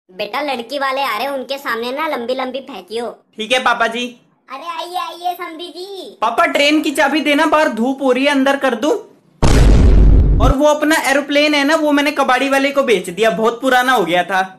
बेटा लड़की वाले आ रहे हैं, उनके सामने ना लंबी लंबी फेंकियो। ठीक है पापा जी। अरे आइए आइए समधी जी। पापा ट्रेन की चाबी देना, बाहर धूप हो रही है, अंदर कर दूं। और वो अपना एरोप्लेन है ना, वो मैंने कबाड़ी वाले को बेच दिया, बहुत पुराना हो गया था।